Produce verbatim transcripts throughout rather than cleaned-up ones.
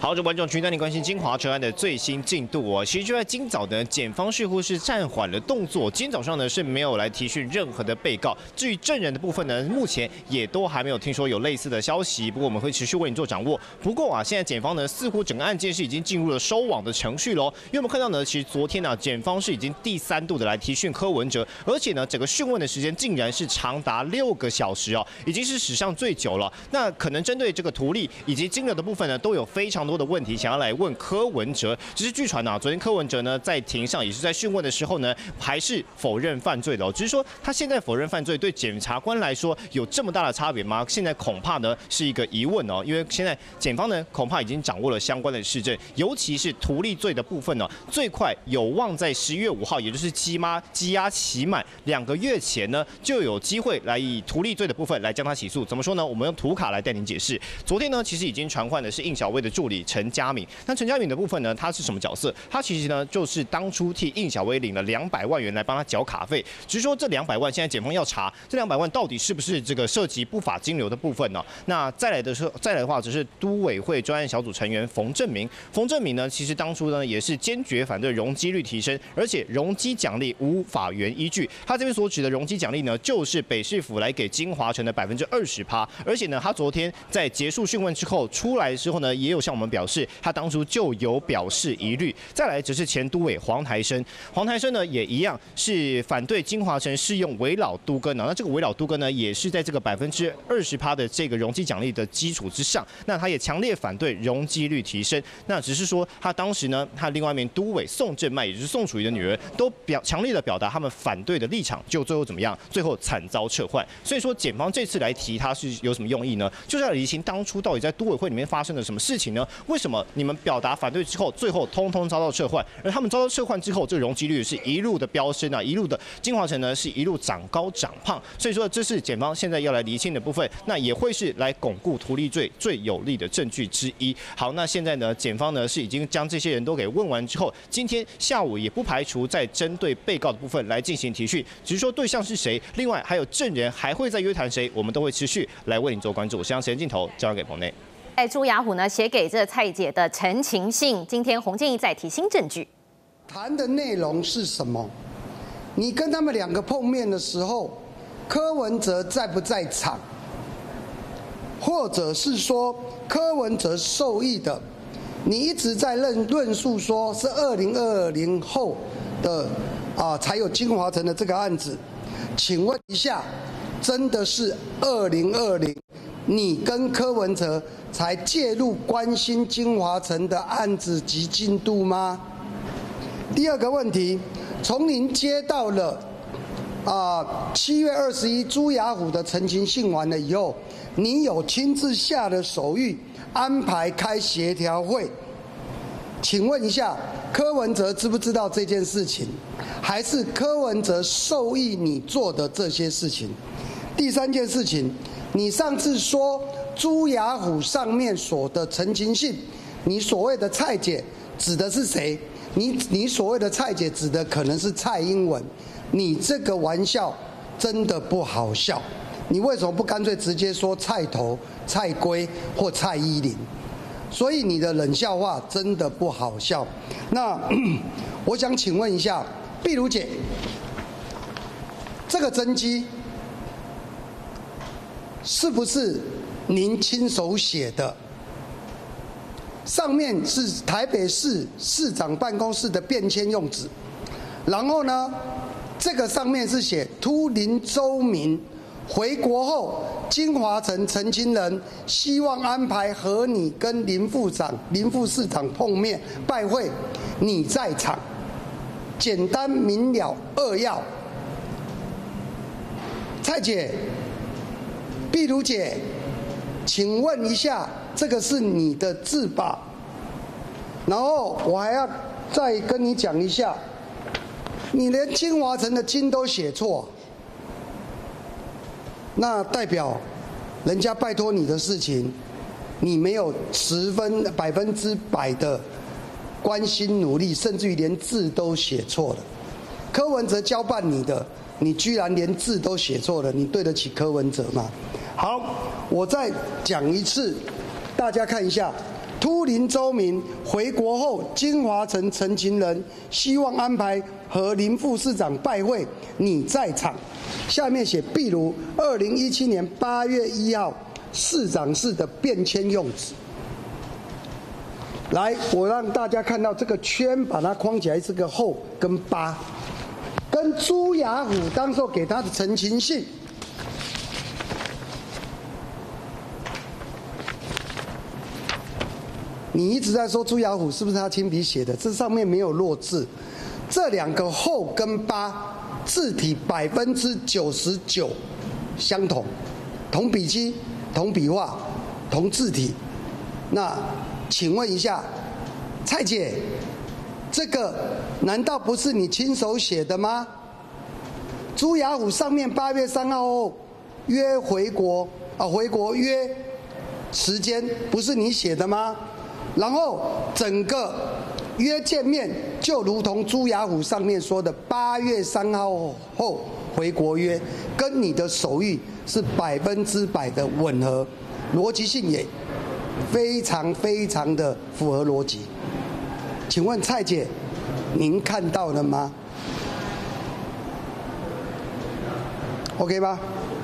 好，这观众群带你关心金华车案的最新进度哦。其实就在今早呢，检方似乎是暂缓了动作，今天早上呢是没有来提讯任何的被告。至于证人的部分呢，目前也都还没有听说有类似的消息，不过我们会持续为你做掌握。不过啊，现在检方呢似乎整个案件是已经进入了收网的程序喽。因为我们看到呢，其实昨天呢、啊，检方是已经第三度的来提讯柯文哲，而且呢，整个讯问的时间竟然是长达六个小时哦，已经是史上最久了。那可能针对这个图利以及金额的部分呢，都有非常多的问题想要来问柯文哲。只是据传啊，昨天柯文哲呢在庭上也是在讯问的时候呢，还是否认犯罪的哦。只是说他现在否认犯罪，对检察官来说有这么大的差别吗？现在恐怕呢是一个疑问哦，因为现在检方呢恐怕已经掌握了相关的事证，尤其是图利罪的部分呢，最快有望在十一月五号，也就是羁押羁押期满两个月前呢，就有机会来以图利罪的部分来将他起诉。怎么说呢？我们用图卡来带您解释。昨天呢，其实已经传唤的是应小薇的助理陈嘉敏。那陈嘉敏的部分呢，他是什么角色？他其实呢，就是当初替应小薇领了两百万元来帮他缴卡费。只是说这两百万，现在检方要查这两百万到底是不是这个涉及不法金流的部分呢？那再来的是再来的话，只是都委会专案小组成员冯正明。冯正明呢，其实当初呢也是坚决反对容积率提升，而且容积奖励无法源依据。他这边所指的容积奖励呢，就是北市府来给金华城的百分之二十趴。而且呢，他昨天在结束讯问之后出来之后呢，也有向我们表示，他当初就有表示疑虑。再来，则是前都委黄台生，黄台生呢也一样是反对金华城适用围老都更啊。那这个围老都更呢，也是在这个百分之二十趴的这个容积奖励的基础之上。那他也强烈反对容积率提升。那只是说，他当时呢，他另外一名都委宋正迈，也就是宋楚瑜的女儿，都表强烈的表达他们反对的立场。就最后怎么样？最后惨遭撤换。所以说，检方这次来提他是有什么用意呢？就是要厘清当初到底在都委会里面发生了什么事情呢？为什么你们表达反对之后，最后通通遭到撤换？而他们遭到撤换之后，这个容积率是一路的飙升啊，一路的金华城呢是一路长高长胖。所以说，这是检方现在要来厘清的部分，那也会是来巩固图利罪最有力的证据之一。好，那现在呢，检方呢是已经将这些人都给问完之后，今天下午也不排除再针对被告的部分来进行提讯，只是说对象是谁，另外还有证人还会再约谈谁，我们都会持续来为您做关注。相时间镜头交给棚内。 在朱雅虎呢写给这蔡姐的陈情信，今天洪建义再提新证据。 谈的内容是什么？你跟他们两个碰面的时候，柯文哲在不在场？或者是说柯文哲受益的？你一直在论论述说是二零二零后的啊才有金华城的这个案子，请问一下，真的是二零二零你跟柯文哲才介入关心金华城的案子及进度吗？第二个问题，从您接到了啊七月二十一朱雅虎的陈情信完了以后，你有亲自下了手谕安排开协调会？请问一下，柯文哲知不知道这件事情？还是柯文哲授意你做的这些事情？第三件事情，你上次说朱雅虎上面所的陈情信，你所谓的蔡姐指的是谁？你你所谓的蔡姐指的可能是蔡英文，你这个玩笑真的不好笑。你为什么不干脆直接说蔡头、蔡圭或蔡依林？所以你的冷笑话真的不好笑。那我想请问一下，碧如姐，这个真机是不是您亲手写的？上面是台北市市长办公室的便签用纸，然后呢，这个上面是写秃林周明回国后，金华城陈情人希望安排和你跟林副长、林副市长碰面拜会，你在场，简单明了扼要。蔡姐、碧如姐，请问一下，这个是你的字吧？然后我还要再跟你讲一下，你连金华城的金都写错，那代表人家拜托你的事情，你没有十分百分之百的关心努力，甚至于连字都写错了。柯文哲交办你的，你居然连字都写错了，你对得起柯文哲吗？好，我再讲一次，大家看一下， 秃林周明回国后，金华城陈情人希望安排和林副市长拜会，你在场。下面写，譬如二零一七年八月一号市长室的便签用纸。来，我让大家看到这个圈，把它框起来是个后跟八，跟朱雅虎当时候给他的陈情信。你一直在说朱雅虎是不是他亲笔写的？这上面没有落字，这两个后跟八字体百分之九十九相同，同笔迹、同笔画、同字体。那请问一下，蔡姐，这个难道不是你亲手写的吗？朱雅虎上面八月三号后约回国啊，回国约时间不是你写的吗？然后整个约见面就如同朱雅虎上面说的八月三号后回国约，跟你的手谕是百分之百的吻合，逻辑性也非常非常的符合逻辑。请问蔡姐，您看到了吗 ？OK 吧？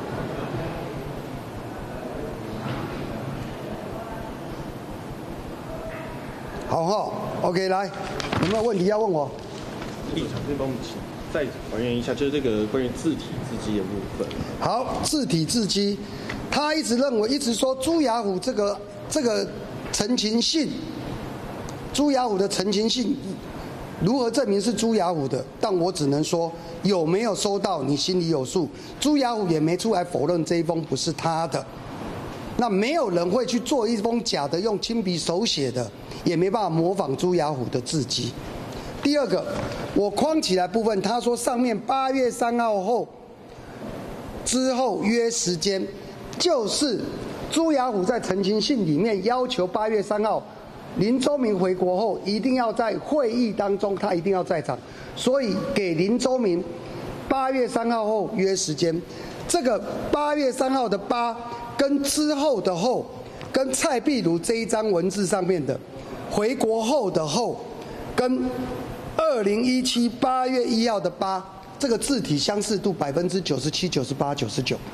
好哈 ，OK， 来，有没有问题要问我？ 立场这帮我们请再还原一下，就是这个关于字体字迹的部分。 好，字体字迹，他一直认为，一直说朱雅虎这个这个陈情信，朱雅虎的陈情信如何证明是朱雅虎的？但我只能说，有没有收到你心里有数。朱雅虎也没出来否认这一封不是他的。那没有人会去做一封假的，用亲笔手写的，也没办法模仿朱雅虎的字迹。第二个，我框起来部分，他说上面八月三号后之后约时间，就是朱雅虎在陈情信里面要求八月三号林周明回国后一定要在会议当中，他一定要在场，所以给林周明八月三号后约时间。这个八月三号的八跟之后的后，跟蔡壁如这一张文字上面的回国后的后，跟二零一七八月一号的八，这个字体相似度百分之九十七、九十八、九十九，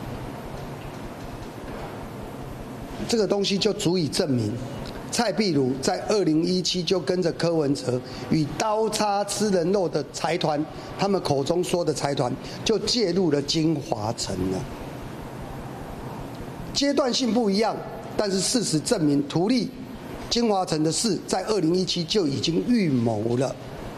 这个东西就足以证明蔡壁如在二零一七就跟着柯文哲与刀叉吃人肉的财团，他们口中说的财团，就介入了金华城了。阶段性不一样，但是事实证明，图利金华城的事在二零一七就已经预谋了。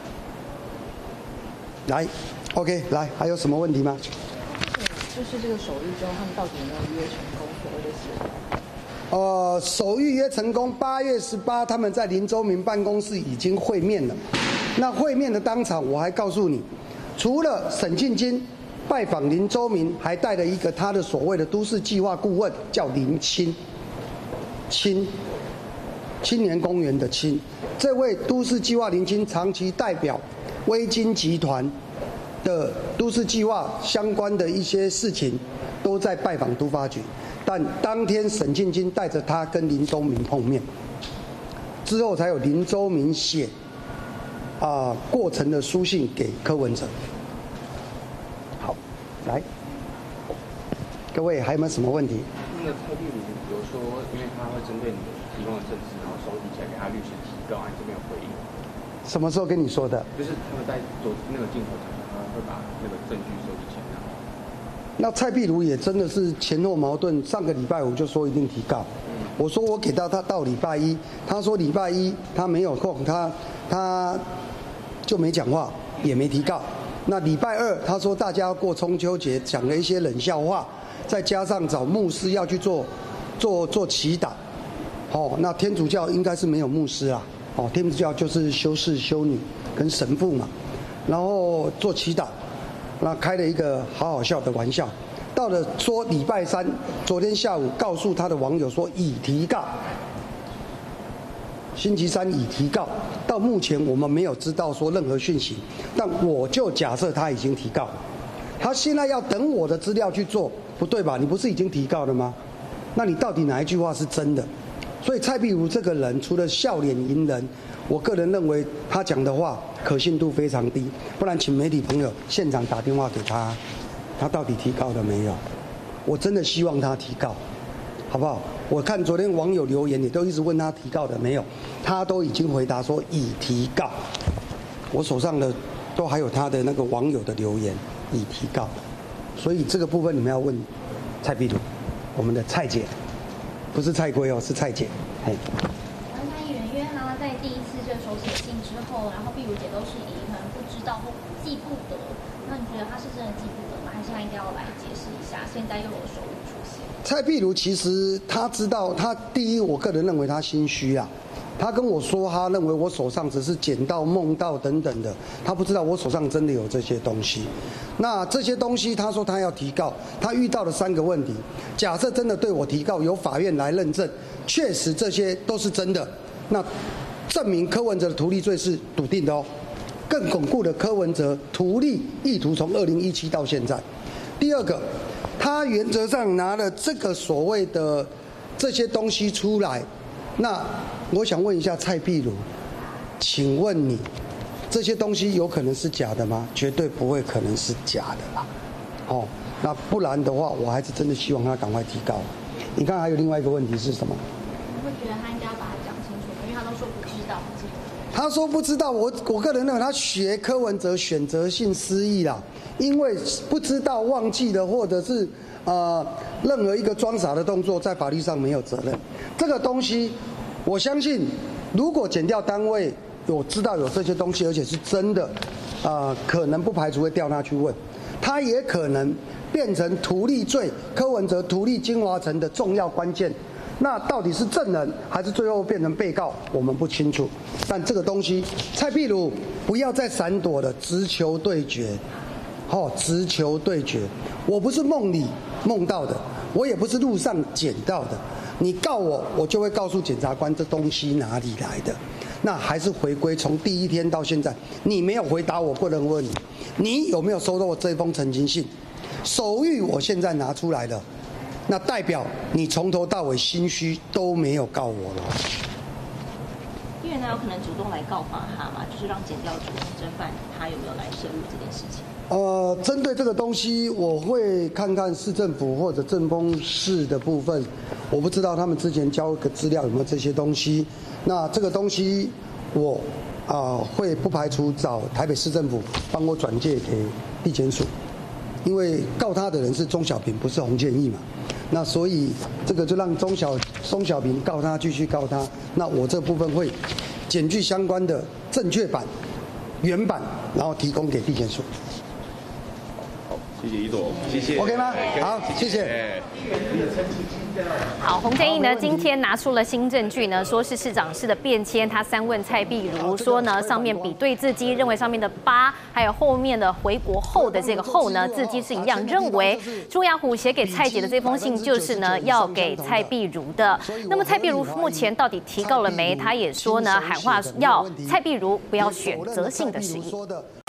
来 ，OK， 来，还有什么问题吗？ 对，就是这个手谕之后，他们到底有没有约成功所谓的协议？ 呃，手预约成功，八月十八，他们在林周明办公室已经会面了。那会面的当场，我还告诉你，除了沈庆金拜访林周明，还带了一个他的所谓的都市计划顾问，叫林清，清，青年公园的清。这位都市计划林清长期代表威金集团的都市计划相关的一些事情，都在拜访都发局。但当天沈庆金带着他跟林周明碰面，之后才有林周明写啊过程的书信给柯文哲。好，来，各位还有没有什么问题？ 那个蔡壁如比如说，因为他会针对你提供的证词，然后收集起来给他律师提告，你这边有回应？ 什么时候跟你说的？ 就是他们在做那个镜头讲，他会把那个证据收集起来。 那蔡壁如也真的是前后矛盾。上个礼拜五就说一定提告，我说我给到他到礼拜一，他说礼拜一他没有空，他他就没讲话，也没提告。那礼拜二他说大家要过中秋节，讲了一些冷笑话，再加上找牧师要去做做做祈祷。哦，那天主教应该是没有牧师啊，哦，天主教就是修士、修女跟神父嘛，然后做祈祷。那开了一个好好笑的玩笑，到了说礼拜三，昨天下午告诉他的网友说已提告，星期三已提告，到目前我们没有知道说任何讯息，但我就假设他已经提告，他现在要等我的资料去做，不对吧？你不是已经提告了吗？那你到底哪一句话是真的？ 所以蔡壁如这个人，除了笑脸迎人，我个人认为他讲的话可信度非常低。不然，请媒体朋友现场打电话给他，他到底提告了没有？我真的希望他提告，好不好？我看昨天网友留言，也都一直问他提告了没有，他都已经回答说已提告。我手上的都还有他的那个网友的留言，已提告。所以这个部分你们要问蔡壁如，我们的蔡姐，不是蔡圭哦，是蔡姐。嘿。 王蔡议员，因为他在第一次这手写信之后，然后壁如姐都是以可能不知道或记不得，那你觉得他是真的记不得吗？还是他应该要来解释一下？现在又有手语出现。 蔡壁如其实他知道，他第一，我个人认为他心虚啊。他跟我说，他认为我手上只是捡到、梦到等等的，他不知道我手上真的有这些东西。那这些东西，他说他要提告，他遇到了三个问题。假设真的对我提告，由法院来认证，确实这些都是真的，那证明柯文哲的图利罪是笃定的哦，更巩固了柯文哲图利意图从二零一七到现在。第二个，他原则上拿了这个所谓的这些东西出来，那我想问一下蔡壁如，请问你这些东西有可能是假的吗？绝对不会可能是假的啦。哦，那不然的话，我还是真的希望他赶快提告。你看还有另外一个问题是什么？ 你会觉得他应该要把它讲清楚，因为他都说不知道。 他说不知道，我我个人认为他学柯文哲选择性失忆啦，因为不知道、忘记了，或者是呃任何一个装傻的动作，在法律上没有责任。这个东西，我相信，如果检调单位有知道有这些东西，而且是真的，呃，可能不排除会调他去问，他也可能变成图利罪，柯文哲图利金华城的重要关键。那到底是证人还是最后变成被告，我们不清楚。但这个东西，蔡壁如不要再闪躲了，直球对决，哦，直球对决。我不是梦里梦到的，我也不是路上捡到的。你告我，我就会告诉检察官这东西哪里来的。那还是回归从第一天到现在，你没有回答我个人问你，你有没有收到我这封澄清信？手谕我现在拿出来了。那代表你从头到尾心虚都没有告我了。 议员呢有可能主动来告发他嘛？就是让检调主任侦办他有没有来涉入这件事情？ 呃，针对这个东西，我会看看市政府或者政风室的部分。我不知道他们之前交个资料有没有这些东西。那这个东西我啊、呃、会不排除找台北市政府帮我转介给地检署，因为告他的人是钟小平，不是洪建义嘛。那所以这个就让钟小钟小平告他，继续告他。那我这部分会检具相关的正确版、原版，然后提供给地检署。 好，谢谢一朵，谢谢。 OK 吗？好，谢谢。 好，洪建义呢今天拿出了新证据呢，说是市长室的便签，他三问蔡壁如说呢，上面比对字迹，认为上面的八还有后面的回国后的这个后呢字迹是一样，认为朱雅虎写给蔡姐的这封信就是呢要给蔡壁如的。那么蔡壁如目前到底提告了没？他也说呢喊话要蔡壁如不要选择性的失忆。